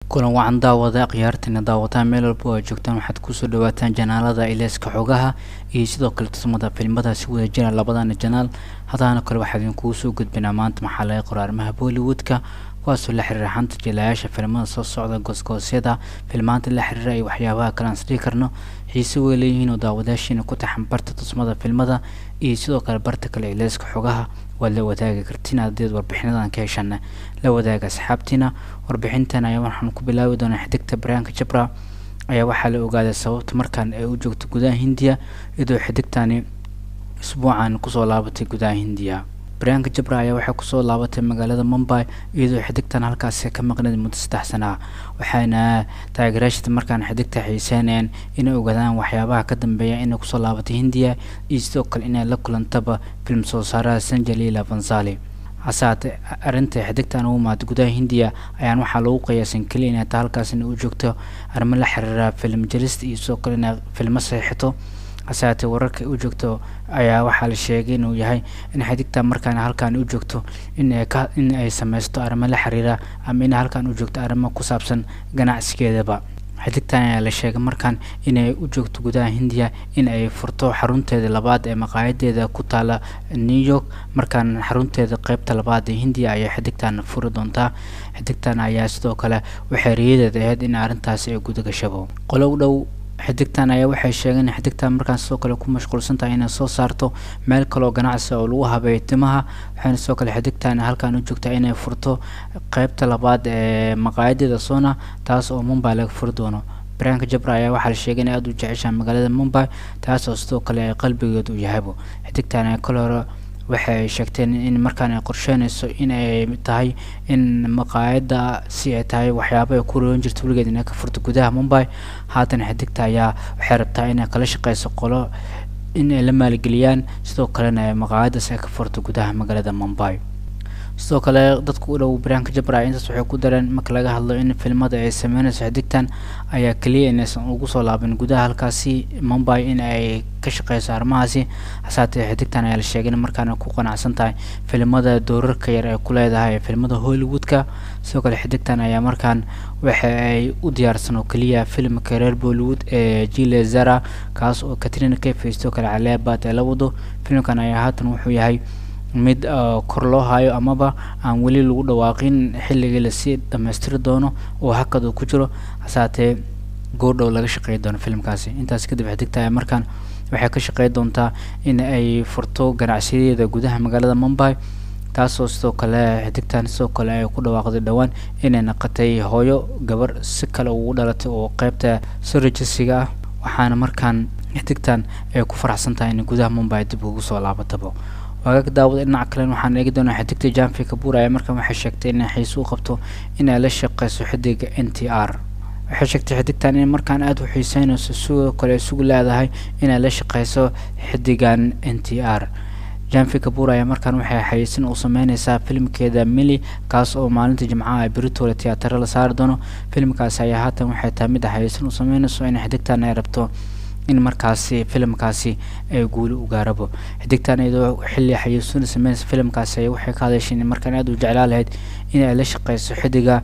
kulan wacan daawada khiyaartina daawataan meel walba oo joogtaan waxaad kusoo dhawaataan janaalada ileeska xogaha iyo sidoo kale tusmada filmada si wada jira labadana janaal hadana kale waxaan idinku soo gudbinaa maanta maxaa laga qoraarmaha Bollywoodka kuwaasoo la xiriira xanta jilayaasha filmada soo socda goosgoosyada filmaanta la xiriira iyo waxyaabaha kale aan sii karno xiiso way leeyihiin oo daawadaashiina ku taxan barta tusmada filmada iyo sidoo kale barta kale ileeska xogaha wala wadaaga kartina haddii warbixinadan ka heshana la wadaaga asxaabtina warbixintan ayaa waxaan ku bilaabi doonaa xigta Priyanka Chopra ayaa waxa la ogaaday sababta markaan ay u joogto gudaha Hindiya iyadoo xigtani usbuucan ku soo laabatay gudaha Hindiya Priyanka Chopra ayaa waxa ku soo laabatay magaalada Mumbai iyadoo xigtan halkaas ka maqnayd muddo 3 sano waxaana taageerayaasha markaan xigta xiiseynayaan inay ogaadaan waxyaabaha ka dambeeya inay ku soo laabatay Hindiya iyo sidoo kale inay la kulantaba film soo saara Sanjay Leela Bhansali asaate arinta xigtan oo maad gudaha Hindiya ayaan waxa lagu qiyaasin kaliya inay halkaas u joogto arrimo la xiriira film jelist iyo sidoo kale film saxiixto asaate wararka u joogto ayaa waxa la sheegay inuu yahay in xigta markaan halkaan u joogto in ay sameysto arrimo la xiriira ama in halkaan u joogto arrimo ku saabsan ganacsigeedaba xigtan ayaa la sheegay markaan inay u joogto gudaha Hindiya in ay furto xarunteeda labaad ee maqaayadeeda ku taala New York markaan xarunteeda qaybta labaad ee Hindiya ay xigtan furi doontaa xigtan ayaa sidoo kale waxay riyadeeda ahayd in arintaas ay gudaha gashabo qolow dhow xigtan ayaa waxay sheegeen in xigtan markaan sidoo kale ku mashquulsan tahay inay soo saarto meel kale oo ganacsi oo lagu habeeyo timaha waxaana sidoo kale xigtan halkaan u joogtaa inay furto qaybta labaad ee maqaayadeeda Sona taas oo Mumbai laga furi doono Priyanka Chopra ayaa waxa la sheegay in aad u jeceshahay magaalada Mumbai taas oo sidoo kale qalbigeedu yahay xigtan ay kale waxay sheegteen in markaan ay qorsheynayso in ay tahay in maqaayada si ay tahay waxyaabo ay ku roon jirto waligeed inay ka furto gudaha Mumbai haatan xigta ayaa waxay rabtaa inay kala shaqeyso qolo in ay la maalgeliyaan sidoo kale maqaayada si ay ka furto gudaha magaalada Mumbai sidoo kale dadku u dhow Priyanka Chopra intaas waxay ku dareen marka laga hadlo in filmada ay sameynayso xigtan ayaa kaliya inaysan ugu soo laaban gudaha halkaasi Mumbai in ay ka shaqeyso arrimahaasi asaate xigtan ayaa la sheegay markaan ku qanacsan tahay filmada doorarka yar ee ku leedahay filmada Hollywoodka sidoo kale xigtan ayaa markaan waxa ay u diyaarsan oo kaliya filmka reer Bollywood ee Jile Zara kaas oo Katrina Kaif sidoo kale Alia Bhatt la wado filmkan ayaa haatan wuxuu yahay mid kor loo hayo amaba aan wali lagu dhawaaqin xilliga la sii dhameystiri doono oo hakad ku jiro asaate goordhow laga shaqeyn doono filmkaasi intaas kadib xigta markaan waxay ka shaqeyn doontaa in ay furto ganacsigeeda gudaha magaalada Mumbai taasoo sidoo kale xigtan sidoo kale ay ku dhawaaqday dhawaan inay naqatay hooyo gabar si kale ugu dhalatay oo qaybta surrogacy-ga waxaana markaan xigtan ay ku faraxsan tahay in gudaha Mumbai dib ugu soo laabatabo wagaag daawada dhinaca kale waxaan eegi doonaa xigta Janvi Kapoor ayaa markaan waxay sheegtay in ay xiiso u qabto in ay la shaqeyso xidiga NTR waxay sheegtay xigtan in markaan aad u xiiseynayso sidoo kale isugu leedahay in ay la shaqeyso xidigan NTR Janvi Kapoor ayaa markaan waxay xayeysin u sameynaysaa filmkeeda Millie kaas oo maalinta Jimcaha ay Britola Theatre la saar doono filmkaas ayaa haatan waxay tahay mid xayeysin u sameynayso in xigtan ay rabto in markaasi filmkaasi ay guul u gaarabo xigtan iyadoo xilli xayeysin sameynaysa filmkaasi waxay ka hadashay in markaan aad u jeclaan lahayd in ay la shaqeyso xidiga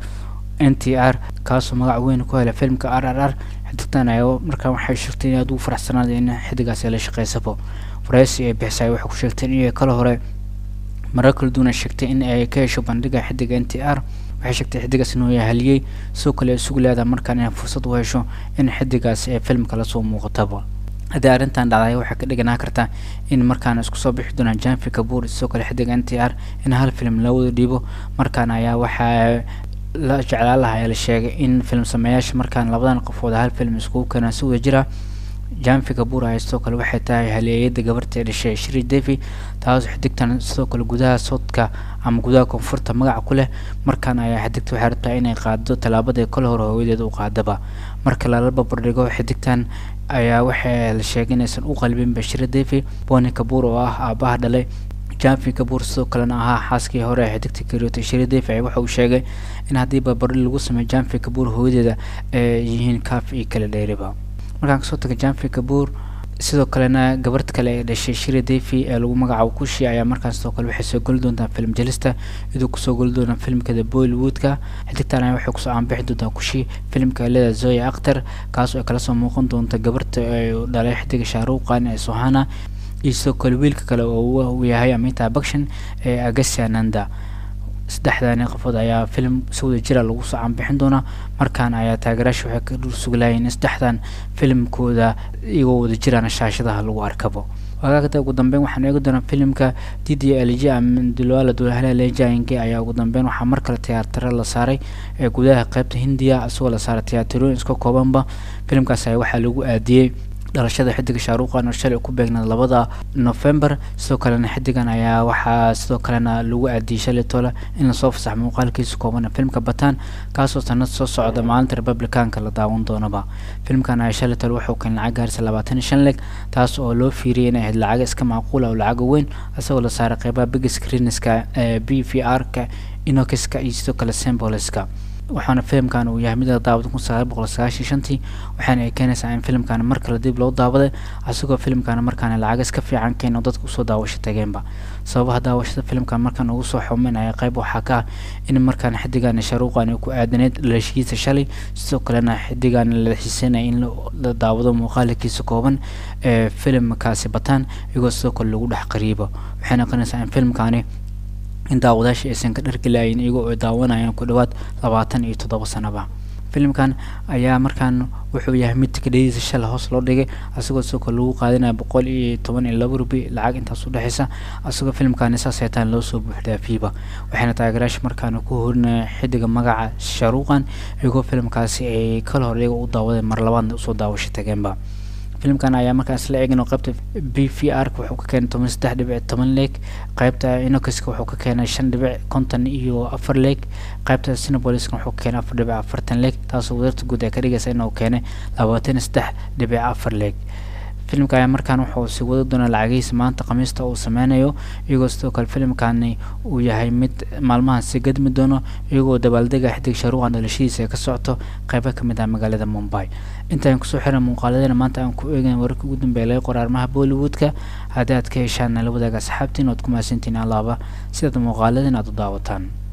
NTR kaas oo magac weyn ku helay filmka RRR xigtan ayaa markaan waxay sheegtay in aad u faraxsanayd in xidigaasi la shaqeysabo waraysi ay bixisay waxay ku sheegtay in ay kala hore marakal duuna sheegtay in ay ka hesho bandhiga xidiga NTR waxay sheegtay xidigaas inuu yahay haliyay soo kale isugu leedahay markaan ay fursad u hesho in xidigaas ay filmka la soo muuqataba hadii arintan dhacday waxay ka dhiganaa kartaa in markaan isku soo bixi doonaan Janvi Kapoor soo kale xidiga NTR in hal film la wada dhiibo markaan ayaa waxa la jeclaan lahaa la sheegay in film sameeyaasha markaan labadan qofood hal film isku kana soo jira Janvi Kapoor ay sidoo kale waxay tahay halyeeyada gabarta dhashay Shri Devi taas xigtan sidoo kale gudaha Soodka ama gudaha koonfurta magac ku leh markaan ayaa xigta waxay rabtaa inay qaado talaabada kala hor hooyadeeda u qaadaba marka la barbardhigo xigtan ayaa waxay la sheegay inaysan u qalbin Shri Devi Bonnie Kapoor oo ah aabaha dhalay Janvi Kapoor sidoo kale ahaa xaaskii hore xigta Kirti Shri Devi waxa uu sheegay in haddii barbardhig lagu sameeyo Janvi Kapoor hooyadeeda ay yihiin kaaf iyo kala dheeriba markaan soo tagay Janvi Kapoor sidoo kalena gabadh kale ee dhashay Shiri Devi ee lagu magacaabo Kushi ayaa markaas sidoo kale waxay soo gali doontaa film jelista idoo ku soo gali doona filmka The Bollywoodka xigtaan ayaa waxay ku soo aanbixi doontaa Kushi filmka leeda Zoya Akhtar kaas oo kala soo muuqan doonta gabadhta ay dhalay xidiga Shah Rukh Khan ee Sohana iyo sidoo kale wiilka kale oo uu yahay Amitabh Bachchan ee Agastya Nanda saddexdan qofood ayaa film soo jira lagu soo aanbixin doona markaan ayaa taageerayaashu waxay ka dhul suglayeen saddexdan filmkooda iyagoo wada jiraan shaashadaha lagu arkabo wagaagta ugu dambeyn waxaan eegi doonaa filmka DDLJ Amandulwala Dulhale Lejainge ayaa ugu dambeyn waxaa mar kale tiyaatar la saaray ee gudaha qaybta Hindiya asoo la saaray tiyaatarooyin iska koobanba filmkaas ayaa waxaa lagu aadiyay dhalashada xidiga Shah Rukh Khan oo shalay ku beegnaa 2 November sidoo kalena xidigan ayaa waxaa sidoo kalena lagu aadiyay shalay tola in la soo fasax muuqaalkiisa kooban filmka Batan kaas oo sanad soo socda maalinta Republicanka la daawan doonaba filmkan ayaa shalay tola wuxuu keenay lacag gaaraysa 25 leg taas oo loo fiiriyay in ay lacag iska macquul ah oo lacag weyn asoo la saaray qaybaha big screen-iska BVR-ka Inox-ka iyo sidoo kale Symboliska waxaana filmkan uu yahay mid la daawado 1995 waxaana ay keenaysaa in filmkan mar kale dib loo daawaday asagoo filmkan markaan lacag iska fiican keenay dadku soo daawasho tageenba sababaha daawashada filmkan markaan ugu soo xumeynaya qayb waxa ka in markaan xidigan Shah Rukh Khan ku aadaneed leeshiisa shalay sidoo kalena xidigan la xiisanay in la daawado muuqaalkiisa kooban ee filmkaasi Batan iyagoo sidoo kale lagu dhex qariibo waxaana keenaysaa in filmkani in daawadayaasha aysan ka dharkilayn iyagoo ay daawanayaan ku dhawaad 27 sanaba filmkan ayaa markaan wuxuu yahay mid tikidhadiisa shalay hoos loo dhigay asagoo sidoo kale lagu qaadanayo 112 rubi lacag intaas u dhaxaysa asagoo filmkan saasaytaan loo soo buuxdaafiiba waxaana taageerayaasha markaan ku horinay xidiga magaca Shah Rukh Khan iyagoo filmkaasi ay kala hor iyaga u daawadeen mar labaad u soo daawasho tageenba filmkan ayaa markaas la eegno qaybta BVR wuxuu ka keenay 13.10 leg qaybta Inox-ka wuxuu ka keenay 5.54 leg qaybta Symboliska wuxuu ka keenay 4.40 leg taas oo wadarta guud ee ka dhigaysa inuu keenay 23.4 leg filmka ayaa markaan wuxuu si wada doona lacagiisa maanta Khamiista uu sameynayo iyagoo sidoo kale filmkan uu yahay mid maalmahan si gadmi doono iyagoo dabaaldega xidig Shah Rukh Khan dhalashiisa ka socoto qaybo kamid ah magaalada Mumbai intaan ku soo xiran muuqaaladana maanta aan ku eegayn wararka ugu dambeeyay qoraalmaha Bollywoodka haddii aad ka heshaan la wadaaga asxaabtiin oo ku maasantiin Allahba sida muuqaaladana aad u daawataan